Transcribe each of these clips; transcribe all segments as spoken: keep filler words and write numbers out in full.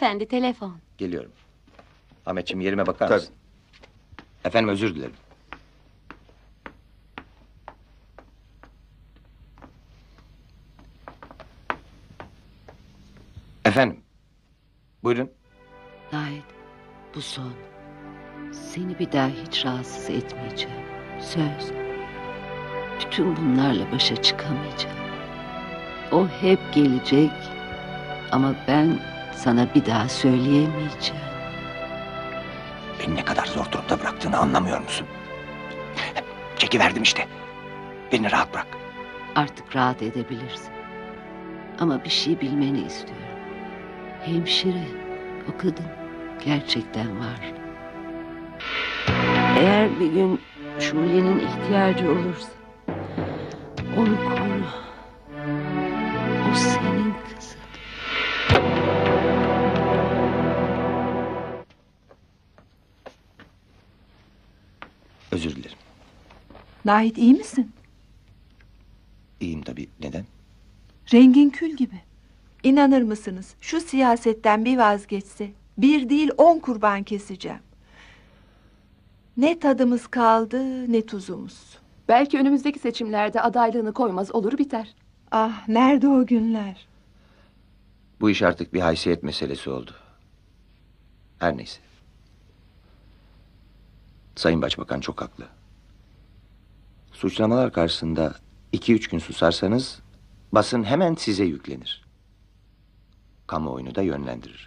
Beyefendi telefon. Geliyorum. Ahmetciğim yerime bakar Tabii. mısın? Efendim özür dilerim. Efendim. Buyurun. Nait, bu son. Seni bir daha hiç rahatsız etmeyeceğim. Söz. Bütün bunlarla başa çıkamayacağım. O hep gelecek ama ben sana bir daha söyleyemeyeceğim. Beni ne kadar zor durumda bıraktığını anlamıyor musun? Çekiverdim işte. Beni rahat bırak. Artık rahat edebilirsin. Ama bir şey bilmeni istiyorum. Hemşire, o kadın gerçekten var. Eğer bir gün Şule'nin ihtiyacı olursa onu koru. O senin kızın. Özür dilerim. Nahit iyi misin? İyiyim tabii. Neden? Rengin kül gibi. İnanır mısınız şu siyasetten bir vazgeçse bir değil on kurban keseceğim. Ne tadımız kaldı ne tuzumuz. Belki önümüzdeki seçimlerde adaylığını koymaz olur biter. Ah nerede o günler? Bu iş artık bir haysiyet meselesi oldu. Her neyse. Sayın Başbakan çok haklı. Suçlamalar karşısında iki üç gün susarsanız basın hemen size yüklenir. Kamuoyunu da yönlendirir.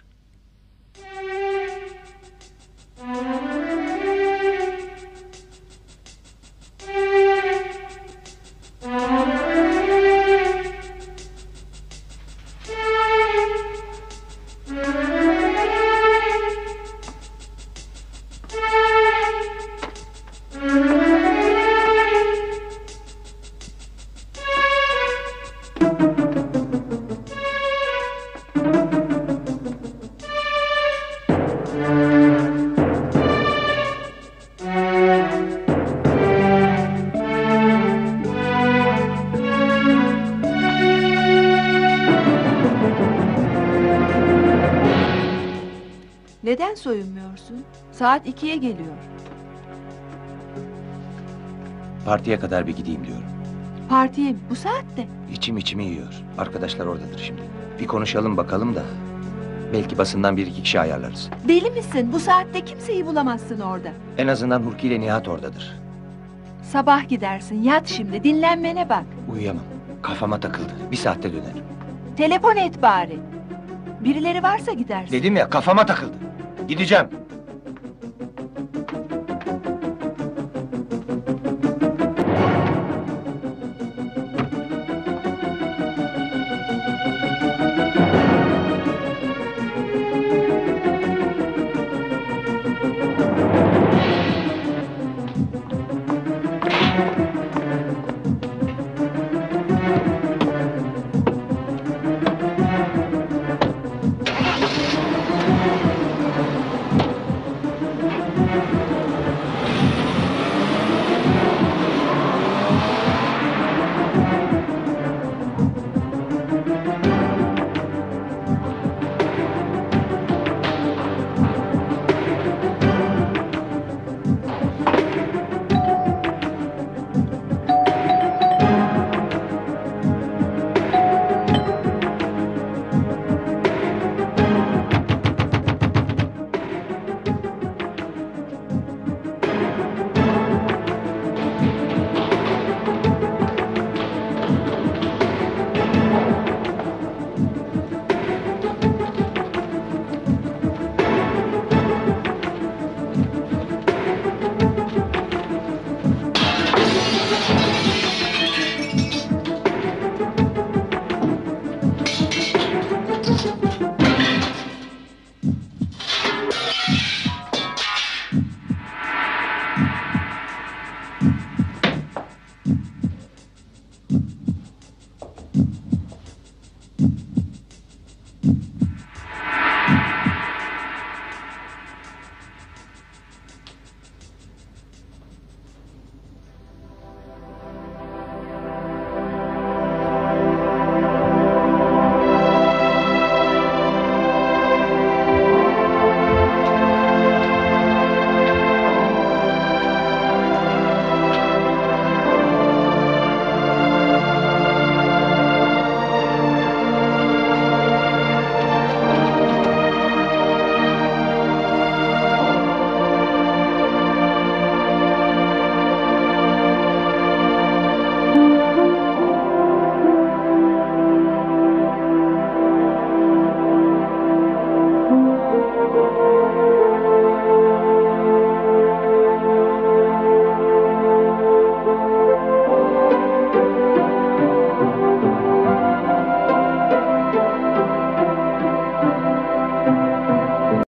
Neden soyunmuyorsun? Saat ikiye geliyor. Partiye kadar bir gideyim diyorum. Partiye mi? Bu saatte? İçim içimi yiyor. Arkadaşlar oradadır şimdi. Bir konuşalım bakalım da. Belki basından bir iki kişi ayarlarız. Deli misin? Bu saatte kimseyi bulamazsın orada. En azından Hurki ile Nihat oradadır. Sabah gidersin. Yat şimdi. Dinlenmene bak. Uyuyamam. Kafama takıldı. Bir saatte dönerim. Telefon et bari. Birileri varsa gidersin. Dedim ya kafama takıldı. Gideceğim.